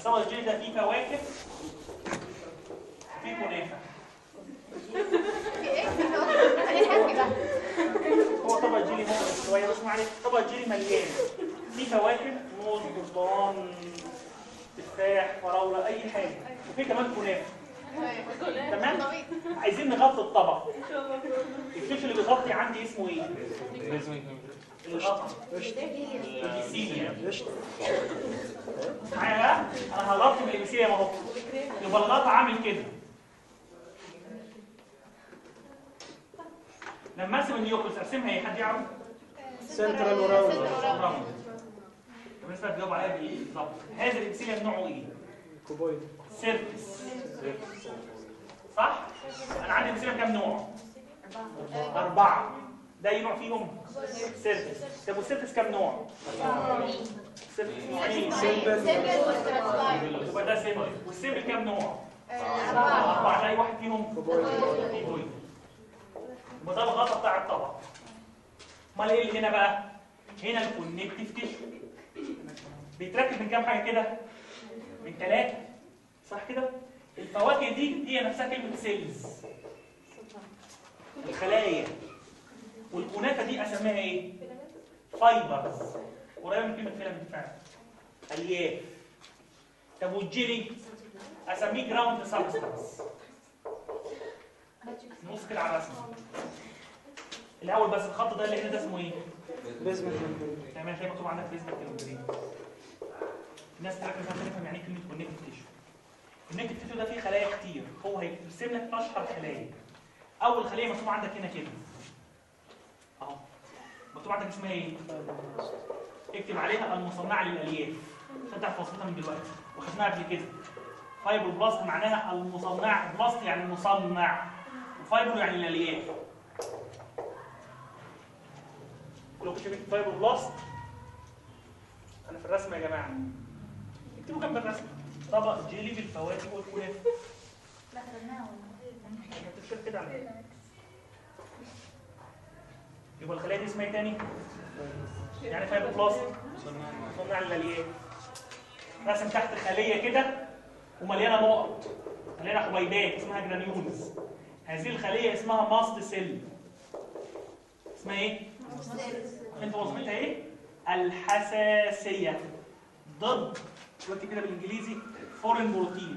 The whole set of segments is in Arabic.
الطبق الجيلي ده فيه فواكه فيه كنافه. هو طبق الجيلي مغرق شويه بس ما عليك. طبق الجيلي مليان فيه فواكه، موز، برتقال، تفاح، فراوله، اي حاجه، وفيه كمان كنافه. تمام؟ عايزين نغطي الطبق. الفلفل اللي بيغطي عندي اسمه ايه؟ الغطا. الابيسيليا. معايا بقى؟ انا هغطي بالابيسيليا اهو. يبقى الغطا عامل كده. لما ارسم النيوكليس ارسمها ايه؟ حد يعرف؟ سنترال وراوند. طب الناس بقى تجاوب عليها بايه بالظبط؟ هذا الابيسيليا نوعه ايه؟ كوبويد. سيرفس. صح؟ انا عندي ابيسيليا كام نوع؟ 4. ده اي نوع فيهم؟ سيرفس. طب والسيرفس كام نوع؟ سيرفس نوعين. يبقى ده سيمبل. والسيمبل كام نوع؟ 4. ده اي واحد فيهم؟ كوبويد. يبقى ده الغطا بتاع الطبق. امال ايه اللي هنا بقى؟ هنا الكونكتيف تيشو بيتركب من كام حاجه كده؟ من 3. صح كده؟ الفواكه دي هي نفسها كلمه سيلز، الخلايا. والكنافه دي اسميها ايه؟ فايبرز، قريبه من كلمه فيلامنت فعلا، الياف. طب والجيلي اسميه جراوند سبستانس. نبص كده على الرسمه الاول بس. الخط ده اللي هنا ده اسمه ايه؟ بيزمنت. تمام. هتلاقي مكتوب عندك بيزمنت ممبرين. الناس تركز عشان تفهم يعني ايه كلمه كونكتيف تيشو. الكونكتيف تيشو ده فيه خلايا كتير، هو هيرسم لك اشهر خلايا. اول خليه مكتوب عندك هنا كده اهو، مكتوب عندك اسمها ايه؟ اكتب عليها المصنعه للالياف عشان تعرف وصفتها من دلوقتي، وخدناها قبل كده. فايبروبلاست معناها المصنع، بلاست يعني مصنع، وفايبرو يعني الالياف. لو كنت كتبت فايبروبلاست انا في الرسمه يا جماعه اكتبوا جنب الرسمه طبق جيلي بالفواكه والكنافه. لا خدناها هتتكتب كده على يبقى الخلايا دي اسمها ايه تاني؟ يعني فايبروبلاست مصنع للالياف. رسم تحت خليه كده ومليانه نقط، مليانه حبيبات اسمها جرانيولز. هذه الخليه اسمها ماست سيل. اسمها ايه؟ انت وظيفتها ايه؟ الحساسيه ضد دلوقتي كده بالانجليزي فورين بروتين.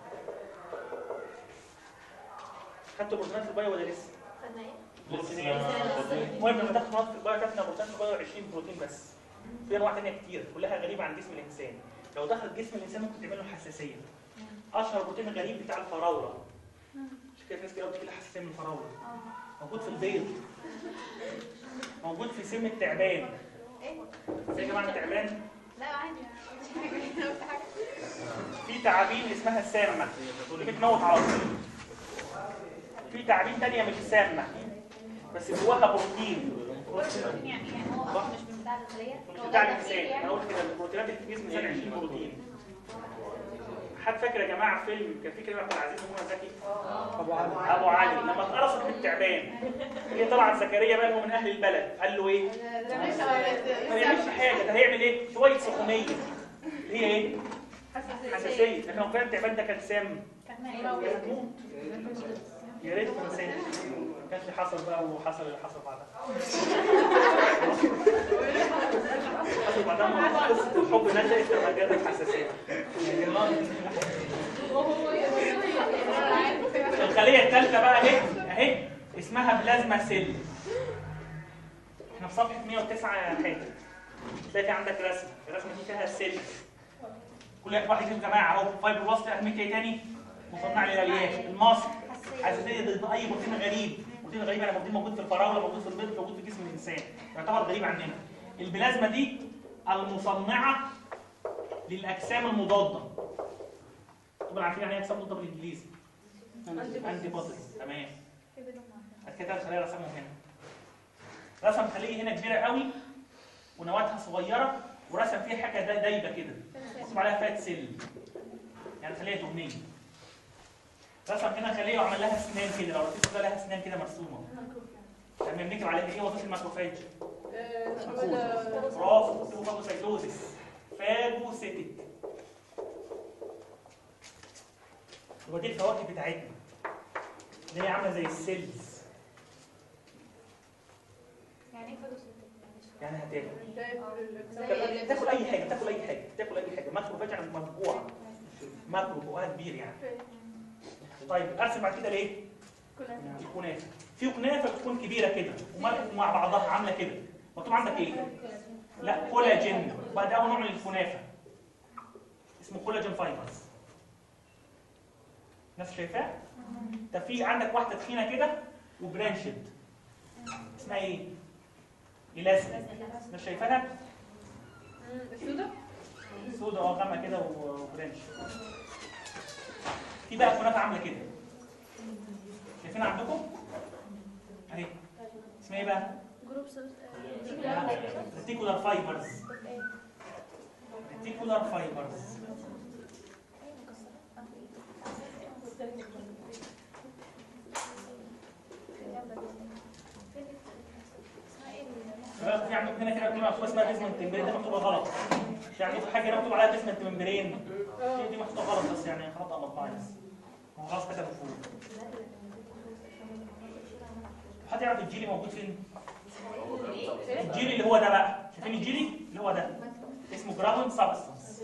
خدتوا بروتينات في البايو ولا لسه؟ خدنا ايه؟ المهم لما تاخد نقط في البايو تاخد بروتين في البايو 20 بروتين بس. في انواع ثانيه كتير كلها غريبه عن جسم الانسان. لو دخل جسم الانسان ممكن تعمل له حساسيه. اشهر بروتين الغريب بتاع الفراوله. مش كده ناس كده بتجي لها حساسيه من الفراوله. موجود في البيض. موجود في سم التعبان. ايه؟ زي يا جماعه التعبان. لا عادي. في تعابين اسمها السامه اللي بتموت على طول. في تعابين ثانيه مش سامه بس جواها بروتين. يعني هو اصلا مش من بتاع الخليه؟ مش بتاع الانسان. انا قلت كده البروتينات اللي في جسم الانسان 20 بروتين. حد فاكر يا جماعه فيلم كان في كده احمد عزيز ومنى زكي؟ ابو علي لما اتقرصت بالتعبان هي طلعت زكريا بقى هو من اهل البلد قال له ايه؟ ما يعملش حاجه، ده هيعمل ايه؟ شويه سخونيه اللي هي ايه؟ حساسيه. لكن لو كان التعبان ده كان سام كان هتموت. يا ريت كان سام. ما كانش حصل بقى وحصل اللي حصل بعدها. حصل بعدها قصه الحب نشأت لما جت الحساسيه. الخليه الثالثه بقى اهي اسمها بلازما سيل. احنا في صفحه 109 يا حاتم تلاقي عندك رسمه، الرسمه دي فيها السيل. كل واحد يا جماعه اهو فايبروبلاست اهميته ايه تاني؟ مصنع للالياف. المصل حساسيه ضد اي بروتين غريب. بروتين غريب يعني بروتين موجود في الفراوله، موجود في البيض، موجود في جسم الانسان، يعتبر غريب عننا. البلازما دي المصنعه للاجسام المضاده. طبعا عارفين يعني ايه اجسام مضاده بالانجليزي؟ انتي بوديز. تمام. كده الخليه رسمهم هنا. رسم خليه هنا كبيره قوي ونواتها صغيره ورسم فيها حاجه دايبه كده مكتوب عليها فات سيل يعني خليه دهنيه. رسم هنا خليه وعمل لها اسنان كده، لو ركزت لها اسنان كده مرسومه. تمام. نكتب عليها ايه وظيفه الماكروفاج؟ برافو. فاجوسيتوزيس. فاجوسيتك. يبقى دي الفواكه بتاعتنا اللي هي عامله زي السيلز. يعني ايه فلوس؟ يعني تاكل اي حاجه، تاكل اي حاجه ماكروفاج يعني مجموعه، ماكرو بقها كبير يعني. طيب ارسم بعد كده ليه؟ الكنافه. في كنافه بتكون كبيره كده ومع بعضها عامله كده، مكتوب عندك ايه؟ لا كولاجين. وبعد اول نوع من الكنافه اسمه كولاجين فايبرز. الناس شايفاه؟ طب في عندك واحده تخينه كده وبرانشد اسمها ايه؟ الاستيك. الناس شايفاها؟ السودا؟ سودا غامقه كده وبرانش. في بقى كنافه عامله كده، شايفينها عندكم؟ اهي اسمها ايه بقى؟ ريتيكولار فايبرز. ريتيكولار فايبرز. في عندكم هنا كده مكتوبه اسمها بيزمنت ممبرين، دي مكتوبه غلط. في عندكم حاجه هنا مكتوب عليها بيزمنت ممبرين، دي مكتوبه غلط بس يعني خطا مطبعي بس. هو خلاص كتب فوق. حد يعرف الجيلي موجود فين؟ الجيلي اللي هو ده بقى، شايفين الجيلي؟ اللي هو ده اسمه جراوند سبستانس.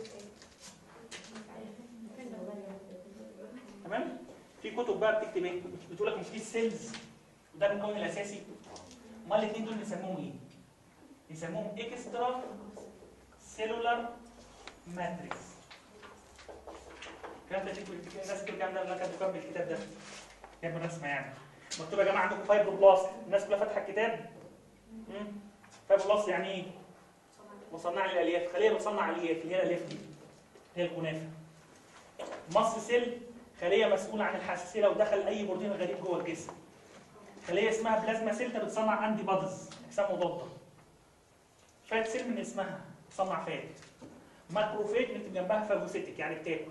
تمام؟ في كتب بقى بتكتب ايه؟ بتقول لك مش دي السيلز وده المكون الاساسي؟ امال الاثنين دول بيسموهم ايه؟ بيسموهم اكسترا سيلولار ماتريكس. الكلام ده الناس كتير كام ده كانت بتكمل الكتاب ده كتاب الرسمه يعني. مكتوب يا جماعه عندكم فايبروبلاست، الناس كلها فاتحه الكتاب. فايبروبلاست يعني ايه؟ مصنع الالياف، خليه بتصنع الالياف اللي هي الالياف دي هي الكنافه. مص سيل خليه مسؤوله عن الحساسيه لو دخل اي بروتين غريب جوه الجسم. خليه اسمها بلازما سيل بتصنع انتي بوديز اجسام مضاده. فات سيل من اسمها بتصنع فات. ماكروفيج نكتب جنبها فاجوسيتك يعني بتاكل.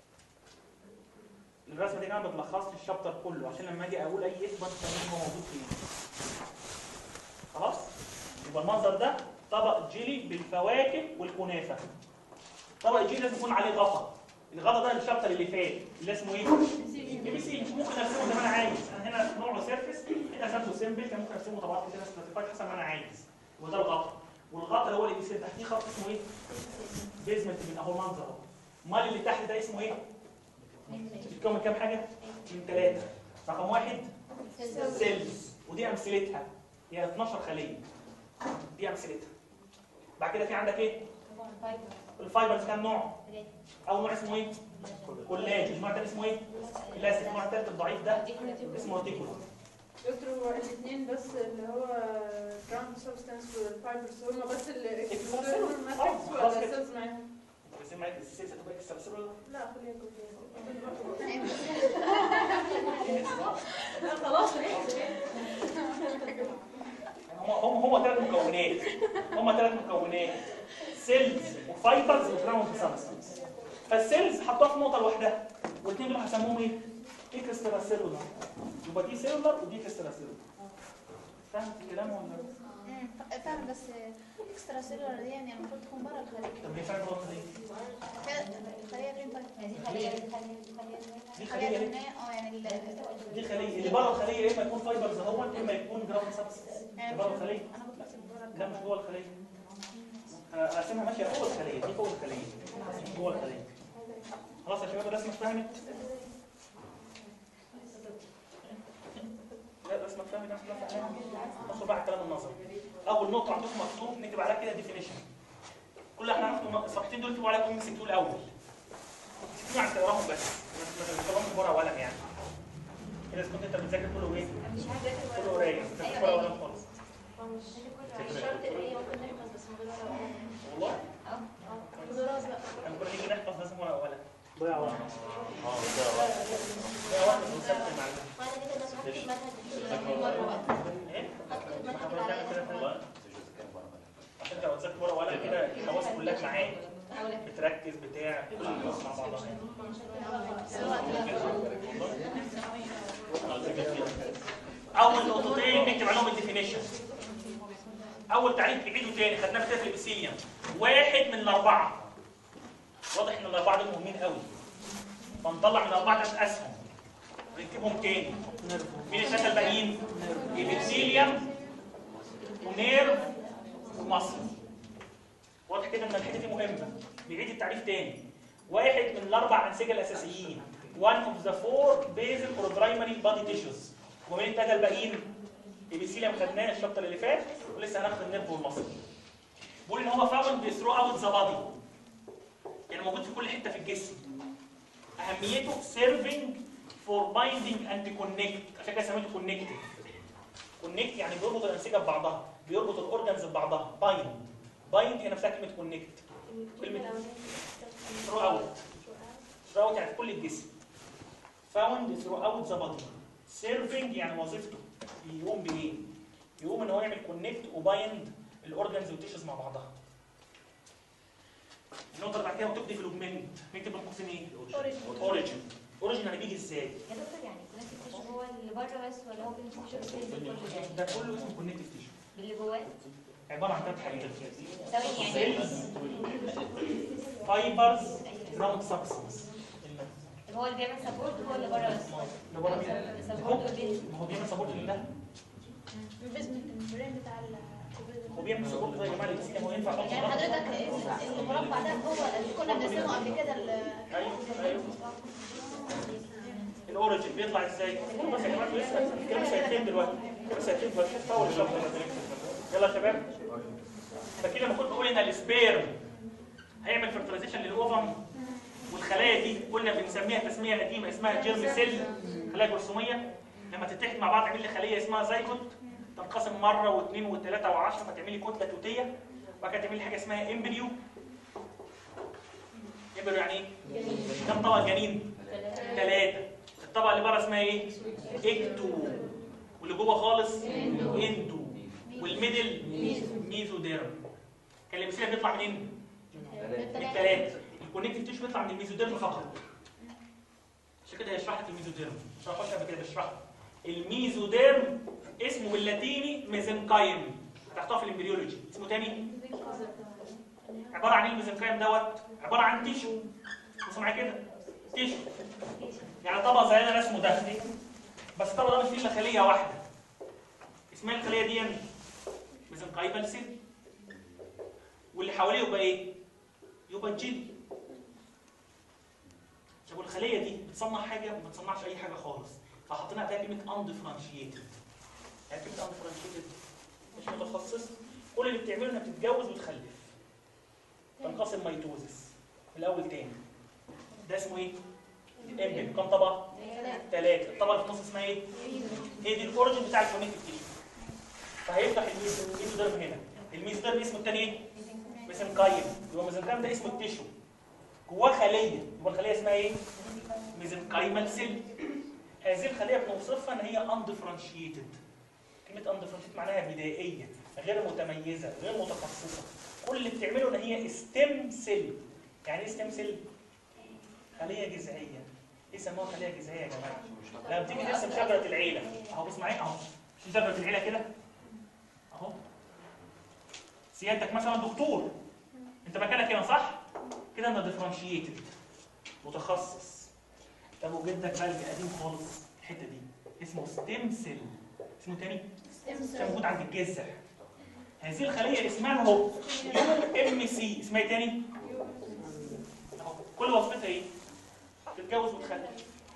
الرسمه دي كمان بتلخص لي الشابتر كله عشان لما اجي اقول اي اثبات تمام هو موجود فين. خلاص؟ يبقى المنظر ده طبق جيلي بالفواكه والكنافه. طبق الجيلي لازم يكون عليه غطا. الغطا ده الشابتر اللي فات اللي اسمه ايه؟ اي بي سي. ممكن ارسمه زي ما انا عايز، انا هنا نوعه سيرفيس، هنا رسمته سيمبل، كان ممكن ارسمه طبقات كده سبيسيفايد حسب ما انا عايز. وده الغطا. والغطا اللي هو اللي بيصير تحتيه خط اسمه ايه؟ بيزمنت من اهو المنظر اهو. امال اللي تحت ده اسمه ايه؟ بيتكون من كام حاجه؟ من 3. رقم 1 سيلز، ودي امثلتها هي 12 خليه. دي امثلتها. بعد كده في عندك ايه؟ الفايبرز كام نوع؟ اول نوع اسمه ايه؟ كولاجين. النوع الثاني اسمه ايه؟ الاستيك. النوع الثالث الضعيف ده اسمه ريتيكولار. دكتور هو الاثنين بس اللي هو جراوند سبستانس والفايبرز هم بس اللي ماتريكس ولا سيلز معاهم؟ بس معاك السيلز هتبقى اكسترا ولا لا خليها لا خلاص هم 3 مكونات. هم 3 مكونات سيلز وفايبرز وجراوند سبستانس. فالسيلز حطوها في نقطه لوحدها والاثنين دول هسموهم ايه؟ اكسترا سيلولار. يبقى دي سيلولار ودي اكسترا سيلولار. فاهم الكلام ولا؟ فاهم بس اكسترا سيلولار دي يعني المفروض تكون بره الخليه. طب ليه فاهم النقطه دي؟ الخليه فين طيب؟ دي خليه يعني دي خليه اللي بره الخليه يا اما يكون فايبرز اهو يا اما يكون جراوند سبستانس. بره الخليه؟ لا مش جوه الخليه. هقسمها ماشيه فوق الخليه، دي فوق الخليه جوه الخليه. خلاص يا شباب الرسمه اتفهمت؟ لا الرسمه اتفهمت؟ ندخل بقى على الكلام النظري. اول نقطه عندكم مكتوب نكتب عليها كده ديفينيشن. كل احنا هناخد الصفحتين دول اكتبوا عليهم ام سي كيو الاول. سيبوا عن تقراهم بس ما تقراهمش بورقه وقلم يعني. كده اذا كنت انت بتذاكر كله ايه؟ كله قرايه، ما تذاكرش ورقه وقلم خالص. مش شرط ايه ممكن نحفظ بس من غير ورقه. والله؟ دراسه بقى. احنا كنا نيجي نحفظ لازم ورقه وقلم. ضيع وقت. ضيع وقت ونثبت المعلومات. بعد كده لازم اكتب منهج مره بقى. ايه؟ اكتب منهج على عشان انت لو تذاكر ورقه وقلم كده الحواس كلها معاك. بتركز بتاع كل الناس مع بعضها. اول نقطتين نكتب عليهم الديفينيشن. اول تعريف نعيده تاني خدناه في الابيثيليوم. 1 من 4. واضح ان ال4 دول مهمين قوي. فنطلع من 4 3 اسهم ونكتبهم تاني. مين الثلاثه الباقيين؟ ايبيثيليوم ونيرف ومصل. واضح كده ان الحته دي مهمه. بيعيد التعريف تاني. واحد من الاربع انسجه الاساسيين one of the 4 basal or primary body tissues. ومين الثلاثه الباقيين؟ ايبيثيليوم خدناه الشابتر اللي فات ولسه هناخد النيرف والمصل. بيقول ان هو فاوند ثرو اوت ذا بادي، يعني موجود في كل حته في الجسم. اهميته سيرفنج فور بايندينج اند كونكت، عشان كده سميته كونكتيف. كونكت يعني بيربط الانسجه ببعضها، بيربط الاورجنز ببعضها. بايند هي نفسها كلمه كونكت. كلمه ثرو اوت يعني في كل الجسم. فاوند ثرو اوت ذا بادي. سيرفنج يعني وظيفته يقوم بايه؟ يقوم ان هو يعمل كونكت وبايند الاورجنز والتيشوز مع بعضها. النقطه اللي بعد كده وتبدي في الاوجمنت، نكتب بين قوسين ايه؟ اوريجن. اوريجن يعني بيجي ازاي؟ يا دكتور يعني كونكتيف تيشو هو اللي بره بس ولا هو كونكتيف تيشو كله يعني؟ ده كله اسمه كونكتيف تيشو. باللي جواه؟ عباره عن 3 حاجات. ثواني يعني فايبرز جراوند سبستنس. هو اللي بيعمل سبورت هو اللي بره بس؟ اللي بره مين؟ سبورت والبيز. ما هو بيعمل سبورت لده. البيزمنت البرين بتاع هو بيعمل سبورت زي يا جماعه الانسان. هو ينفع احط يعني حضرتك المربع ده هو اللي كنا بنرسمه قبل كده ايوه الاوريجن بيطلع ازاي؟ بس يا جماعه لسه كده ساعتين دلوقتي. كده ساعتين بس طول الشهر. يلا يا شباب. فكده لما كنت بقول ان السبيرم هيعمل فرتلايزيشن للاوفم، والخلايا دي قلنا بنسميها تسميه قديمه اسمها جيرم سيل، خلايا جرثوميه. لما تتحد مع بعض تعمل لي خليه اسمها زيجوت، تنقسم مره واثنين وثلاثه وعشرة فتعمل لي كتله توتيه، وبعد كده تعمل لي حاجه اسمها امبريو. امبريو يعني ايه؟ كم طبقه جنين؟ 3. الطبقه اللي بره اسمها ايه؟ اكتو، واللي جوه خالص اندو، والميدل ميزوديرم. كان الامثله بيطلع منين؟ من 3. الكونكتيف تيشو بيطلع من الميزوديرم فقط. عشان كده هيشرح لك الميزوديرم، مش هخش قبل كده بشرحه. الميزوديرم اسمه باللاتيني ميزنكايم، هتحطها في الامبريولوجي. اسمه تاني عباره عن ايه الميزنكايم دوت؟ عباره عن تيشو. بصوا معايا كده، تيشو يعني طبقه زي انا رسمه ده، بس الطبقه ده مش فيه الا خليه واحده. اسمها الخليه دي ميزنكايمال سيل، واللي حواليه يبقى ايه؟ يبقى الجيل. طب الخليه دي بتصنع حاجه وما بتصنعش اي حاجه خالص، فحطينا عليها كلمه اندفرنشيتد. يعني كلمه اندفرنشيتد مش متخصص، كل اللي بتعمله انها بتتجوز وتخلف. تنقسم ميتوزس في الاول تاني. ده اسمه ايه؟ امبل. كم طبقه؟ 3. الطبقه اللي في النص اسمها ايه؟ هي دي الاوريجن بتاع الكونكتيف تيشو. فهيفتح الميزوديرم هنا. الميزوديرم اسمه الثاني ايه؟ ميزنكايم. يبقى الميزنكايم ده اسمه التيشو، جواه خليه، يبقى الخليه اسمها ايه؟ ميزنكايمال سيل. هذه الخليه بنوصفها ان هي اندفرنشيتد. كلمه اندفرنشيتد معناها بدائيه، غير متميزه، غير متخصصه. كل اللي بتعمله ان هي ستيم سيل. يعني ايه ستيم سيل؟ خليه جذعيه. ايه سموها خليه جذعيه يا جماعه؟ لما بتيجي ترسم شجره العيله اهو، بص معايا اهو، في شجره العيله كده اهو. سيادتك مثلا دكتور، انت مكانك هنا صح؟ كده انا ديفرنشيتد، متخصص. طب وجدك بقى القديم خالص الحته دي اسمه ستيم سيل. اسمه تاني؟ كان موجود عند الجذع. هذه الخليه اسمها اهو يو ام سي. اسمها ايه تاني؟ اهو. كل وظيفتها ايه؟ تتجوز وتخلف.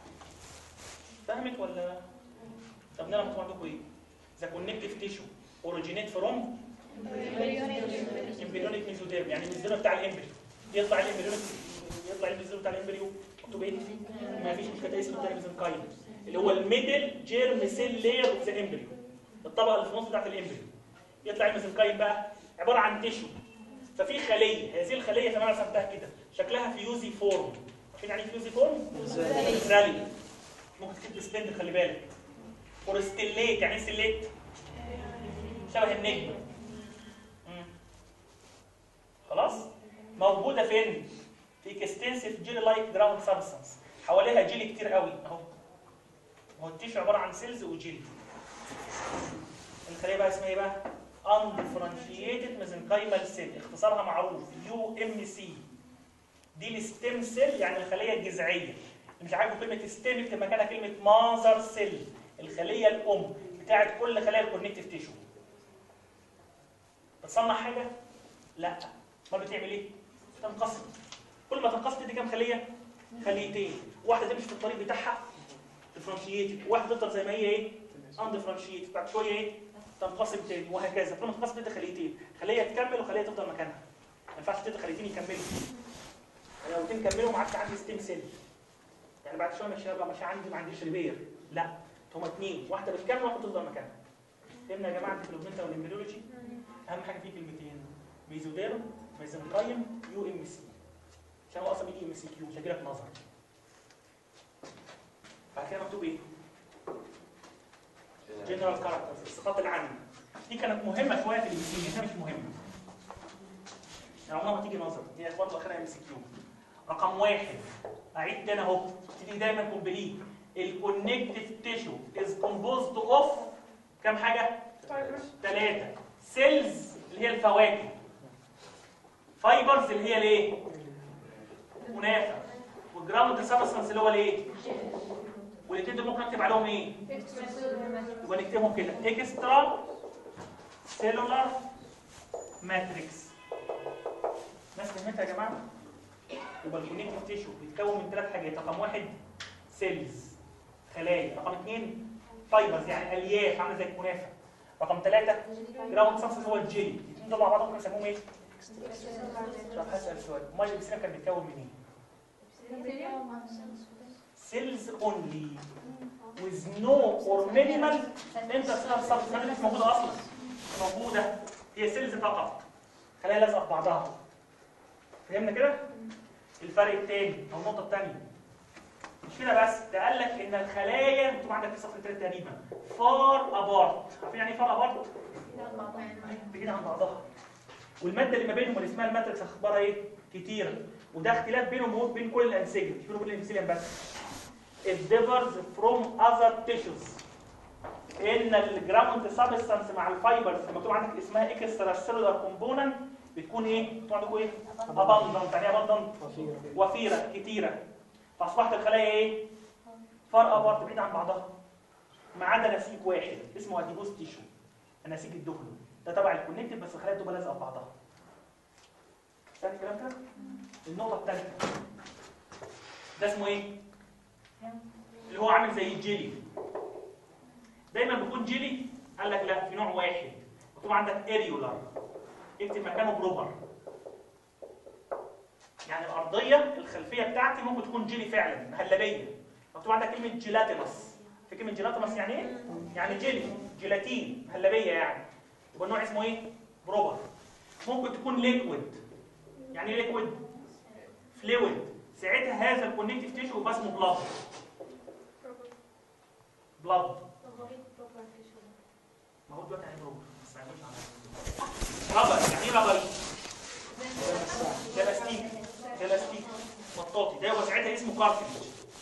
فهمت ولا؟ طب نعرف مكتوب عندكم ايه؟ ذا كونكتيف تيشو اوريجينيت فروم امبريونيك ميزوديرم. يعني الميزوديرم بتاع الامبريو يطلع الامبريونيك، يطلع الميزوديرم بتاع الامبريو. مكتوب ايه؟ ما فيش مشكله، اسمه الثاني ميزنكايم، اللي هو الميدل جيرم سيل لاير اوف ذا امبريو. الطبقه اللي في النص بتاعت الامبريو. يطلع الميزنكايم بقى عباره عن تيشو. ففي خليه، هذه الخليه زي ما انا رسمتها كده شكلها فيوزي فورم. عارفين يعني ايه فيوزي فورم؟ رالي. ممكن تكتب سبند، خلي بالك. فورستيليت. يعني ايه ستيليت؟ شبه النجم. خلاص؟ موجوده فين؟ في اكستنسيف جيل لايك جراوند سبستانس. حواليها جيل كتير قوي اهو. هو التيشو عباره عن سيلز وجيل. الخليه بقى اسمها ايه بقى؟ اندفرنشيتد ميزنكايمال سيل، اختصارها معروف يو ام سي. دي الستيم سيل، يعني الخليه الجذعيه. مش عاجبه كلمه ستيم اكتب مكانها كلمه ماذر سيل، الخليه الام بتاعت كل خلايا الكونكتيف تيشو. بتصنع حاجه؟ لا. ما بتعمل ايه؟ تنقسم. كل ما تنقسم تدي كام خليه؟ خليتين، واحده تمشي في الطريق بتاعها ديفرنشيتد، وواحده تفضل زي ما هي ايه؟ اندفرنشيتد، بعد شويه ايه؟ تنقسم تاني وهكذا. كل ما تنقسم تدي خليتين، خليه تكمل وخليه تفضل مكانها. ما ينفعش تدي خليتين يكملوا. لو الاثنين كملوا ما عادش عندي ستيم سيل. يعني بعد شويه مش هيبقى عندي ما عنديش ريبير، لا هما اثنين، واحده بتكمل وواحده تفضل مكانها. فهمنا يا جماعه في الاوجمنتا والامبريولوجي؟ اهم حاجه فيه كلمتين: ميزوديرم، ميزنكايم، يو ام سي. عشان هو اصلا بيجي ام سي كيو، مش هيجي لك نظر. بعد كده مكتوب ايه؟ جنرال كاركترز، الصفات العامه. دي كانت مهمه شويه في الام سي، هي مش مهمه. يعني عمرها ما تيجي نظر، هي برضه اخرها ام سي كيو. رقم واحد، اعيد تاني اهو، تيجي دايما كومبليت. الكونكتيف تيشو از كومبوزد اوف كام حاجه؟ 3. سيلز اللي هي الفواكه، فايبرز اللي هي الايه؟ كنافه، والجراوند سبستانس اللي هو الايه؟ والاثنين دول ممكن اكتب عليهم ايه؟ يبقى نكتبهم كده: اكسترا سيلولار ماتريكس. ناس فهمتها يا جماعه؟ يبقى الكونكتيف تيشو بيتكون من 3 حاجات. رقم 1 سيلز، خلايا. رقم 2 فايبرز يعني الياف عامله زي الكنافه. رقم 3 جراوند سبستانس هو الجيلي. الاثنين دول مع بعض ممكن نسموهم ايه؟ طب هسال سؤال، امال الابسيليوم كان بيتكون من ايه؟ cells only with no or minimal intercellular substance. مش موجوده اصلا، مش موجوده، هي سيلز فقط، خلايا لازقه في بعضها. فهمنا كده؟ الفرق الثاني او النقطه الثانيه مش كده بس، ده قال لك ان الخلايا مكتوب عندك في صفحه 3 تقريبا فار ابارت. عارفين يعني ايه فار ابارت؟ بعيد عن بعضها. والماده اللي ما بينهم اللي اسمها الماتريكس اخبارها ايه؟ كتيره، وده اختلاف بينهم وبين كل الانسجه، مش بينهم وبين الانسجه بس. It differs from other tissues. ان الجراوند سبستانس مع الفايبرز اللي مكتوب عندك اسمها اكسترا سيلولار كومبوننت بتكون ايه؟ مكتوب عندكم ايه؟ اباندنت. يعني ايه اباندنت؟ وفيره، كتيره. فاصبحت الخلايا ايه؟ فار ابارت، بعيد عن بعضها. ما عدا نسيج واحد اسمه اديبوز تيشو، النسيج الدهني، ده تبع الكونكتيف بس الخلايا بتبقى لازقه في بعضها. ثاني الكلام ده؟ النقطه الثالثه ده اسمه ايه؟ اللي هو عامل زي الجيلي. دايما بيكون جيلي، قال لك لا، في نوع واحد مكتوب عندك اريولار، اكتب مكانه بروبر. يعني الارضيه الخلفيه بتاعتي ممكن تكون جيلي فعلا، مهلبيه. مكتوب عندك كلمه جيلاتينس. في كلمه جيلاتينس يعني ايه؟ يعني جيلي، جيلاتين، مهلبيه يعني. يبقى النوع اسمه ايه؟ بروبر. ممكن تكون ليكويد. يعني ايه ليكويد؟ فلويد. ساعتها هذا الكونكتيف تيشو يبقى اسمه بلاد. بلاد. ما هو دلوقتي يعني بروبر بس ما يعملش على رابر. يعني ايه رابر؟ جلاستيك، جلاستيك مطاطي. ده يبقى ساعتها اسمه كارتليج.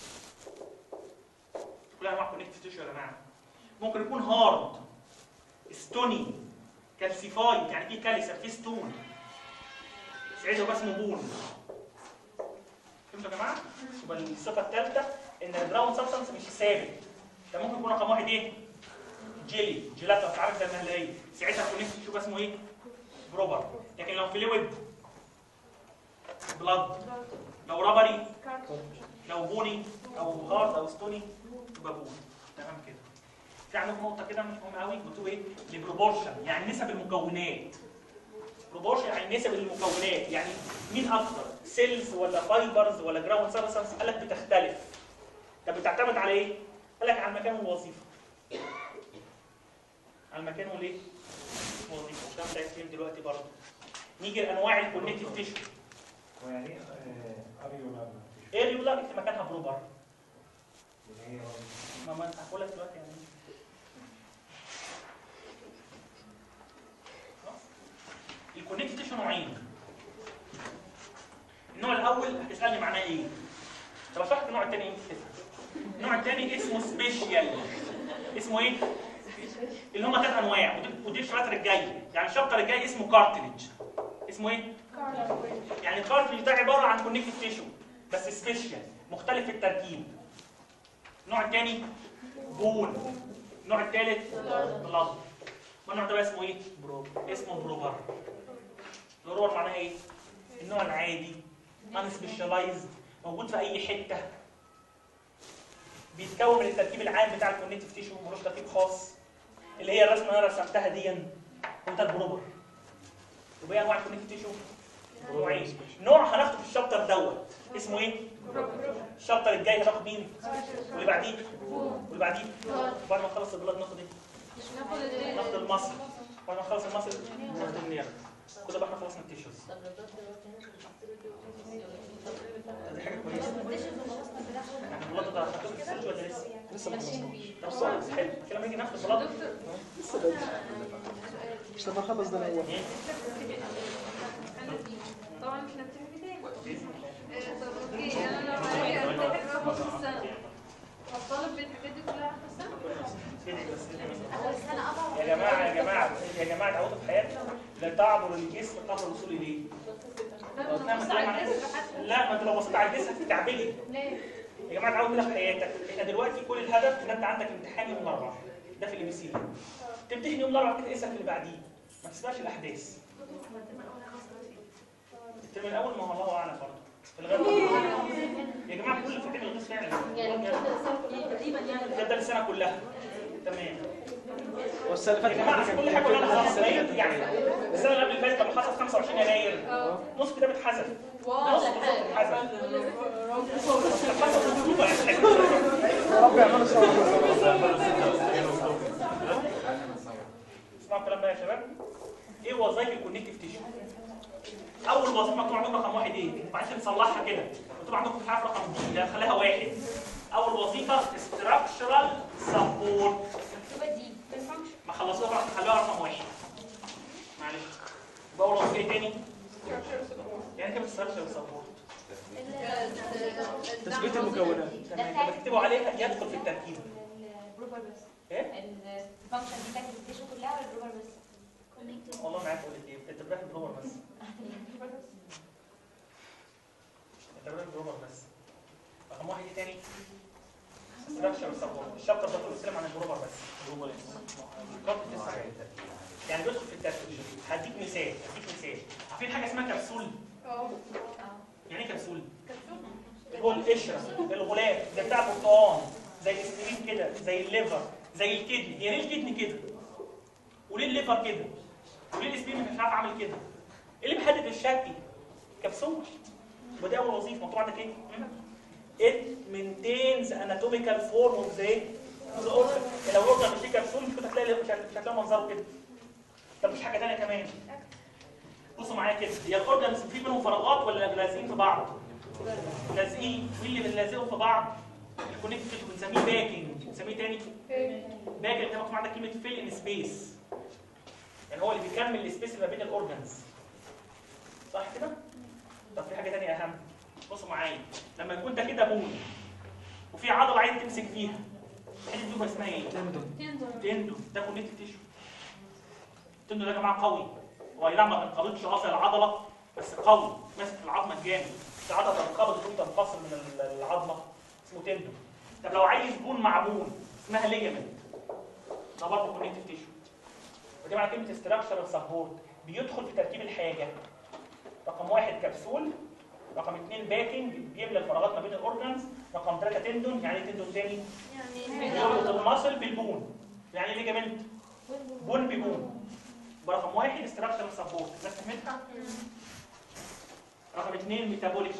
كلها انواع كونكتيف تيشو يا جماعه. ممكن يكون هارد، ستوني، كالسيفايد، يعني فيه كالسيوم، فيه ستون، ساعتها يبقى اسمه بون. فهمتوا يا جماعه؟ يبقى الصفه الثالثه ان الجراوند سبستانس مش ثابت. ده ممكن يكون رقم 1 ايه؟ جيلي، جيلاتس، عارف زي المهلبيه، ساعتها الكونكتيف تيشو اسمه ايه؟ بروبر. لكن لو فلويد بلاد، لو رابري، لو بوني او هارد او ستوني يبقى بون. تمام كده. في عندكم نقطه كده مش مهمه قوي، مكتوب ايه؟ البروبورشن، يعني نسب المكونات. بروبورشن يعني نسب المكونات، يعني مين اكثر؟ سيلز ولا فايبرز ولا جراوند سبستانس؟ قال لك بتختلف. طب بتعتمد على ايه؟ قال لك على المكان والوظيفه. على المكان والايه؟ الوظيفه. الكلام ده هيتفهم دلوقتي برضه. نيجي لانواع الكونكتيف تيشو. ويعني ايه اريولار؟ اريولار في مكانها بروبر. ما هقول لك دلوقتي يعني الكونكتيف تيشو نوعين. النوع الاول هتسالني معناه ايه؟ طب اشرح لك النوع الثاني ايه؟ النوع الثاني اسمه سبيشال. اسمه ايه؟ اللي هم 3 انواع، ودي الشابتر الجاي. يعني الشابتر الجاي اسمه كارتليج. اسمه ايه؟ يعني الكارتليج ده عباره عن كونكتيف تيشو. بس سبيشال مختلف في التركيب. النوع الثاني بون. النوع الثالث بلاد. والنوع ده بقى اسمه ايه؟ اسمه بروبر. البروبر معناها ايه؟ النوع العادي ان سبيشالايزد موجود في اي حته، بيتكون من التركيب العام بتاع الكونكتيف تيشو، ملوش تركيب خاص. اللي هي الرسمه اللي انا رسمتها دي وده البروبر. يبقى انواع الكونكتيف تيشو نوعين. نوع هناخده في الشابتر دوت اسمه ايه؟ الشابتر الجاي هناخد مين؟ واللي بعديه؟ واللي بعديه؟ بعد ما نخلص البلاد ناخد ايه؟ ناخد المصل. بعد ما نخلص المصل ناخد النير. كده بقى احنا خلصنا التيشوز. دي حاجه كويسه. احنا البلاد ده هناخده في السيرش ولا لسه؟ لسه ما طب خلاص حلو. كده لما نيجي ناخد البلاد لسه بدري. مش لما اخلص ده الاول. طبعا مش هنبتدي تاني. طب اوكي انا لو هاجي امتحن واخد السنه هطالب بالحاجات دي كلها في السنه؟ يا جماعه تعودوا في حياتنا لا تعبر الجسم قبل الوصول اليه. لا، ما انت لو بصيت على الجسم هتتكعبلي. ليه؟ يا جماعه تعود كده في حياتك. احنا دلوقتي كل الهدف ان انت عندك امتحان يوم الاربعاء، ده في الام سي. تمتحن يوم الاربعاء كده اسال في اللي بعديه، ما تسمعش الاحداث. الترم الاول ما هو الله اعلم برضه في الغالب. يا جماعه كل فكره الغش فعلا يعني تقريبا يعني ده السنه كلها. تمام والسنه اللي يا جماعه كل حاجه كلها خلاص. يعني السنه اللي قبل اللي فاتت لما حصل 25 يناير نص كتاب اتحذف. نص اتحذف. يا رب يعملوا صوت. اسمعوا الكلام ده يا شباب. ايه وظائف الكونكتيف تيشو؟ اول وظيفه مكتوب عندكم رقم 1 ايه؟ وبعدين نصلحها كده. مكتوب عندكم في الحرف رقم 2 ده خليها 1. اول وظيفه structural support. ما خلصوها خلوها رقم 1. معلش. يبقى اول وظيفه ايه تاني؟ يعني كده structural support. تثبيت المكونات. تمام. بتكتبوا عليها يدخل في التركيب. البروبر بس. ايه؟ الفانكشن دي بتاعت التيشو كلها ولا البروبر بس؟ والله معاك اقول لك ايه؟ انت بتاخد البروبر بس. انت بتاخد البروبر بس. رقم 1 ايه تاني؟ structural support. الشابتر ده كله بيتكلم عن البروبر بس. البروبر يعني بيدخل في التركيب. هديك مثال. عارفين حاجه اسمها كبسول؟ يعني ايه كبسول؟ هو القشره، الغلاف، ده بتاع البرتقال، زي الاسبرين كده، زي الليفر، زي الكدني. هي ليه الكدني كده؟ وليه الليفر كده؟ وليه الاسبرين مش عارف اعمل كده؟ ايه اللي بيحدد الشكل؟ كبسول. ودي اول وظيفه مكتوب عندك ايه؟ It maintains anatomical form of the organ. لو الاورجن مش فيه كبسول مش هتلاقي منظره كده. طب مش حاجه ثانيه كمان. بصوا معايا كده، هي الاورجنز في بينهم فراغات ولا لازقين في بعض؟ لازقين. مين اللي بنلزقهم في بعض؟ الكونكتيف تيشو بنسميه باكينج. بنسميه تاني؟ باكينج. ده مكتوب عندك كلمه فيل ان سبيس. يعني هو اللي بيكمل السبيس اللي ما بين الاورجنز. صح كده؟ طب في حاجه ثانيه اهم. بصوا معايا، لما يكون ده كده بون وفي عضله عايز تمسك فيها، الحته دي اسمها ايه؟ تندون. ده كونكتيف تيشو. التندون ده يا جماعه قوي. هو اي نعم ما بينقبضش اصل العضله بس قوي، ماسك العظمه الجامد. العضله تنقبض وتنفصل من العظمه اسمه تندون. طب لو عايز بون مع بون اسمها ليجامنت. ده برضه كونكتيف تيشو. ودي معنى كلمه ستراكشرال سبورت. بيدخل في تركيب الحاجه. رقم 1 كبسول، رقم 2 باكينج بيملى الفراغات ما بين الاورجنز، رقم 3 تندون. يعني ايه تندون تاني؟ يعني يربط المصل بالبون. يعني ايه ليجامنت؟ بون ببون. رقم 1 ستراكشرال سبورت، الناس فهمتها؟ رقم 2 ميتابوليك.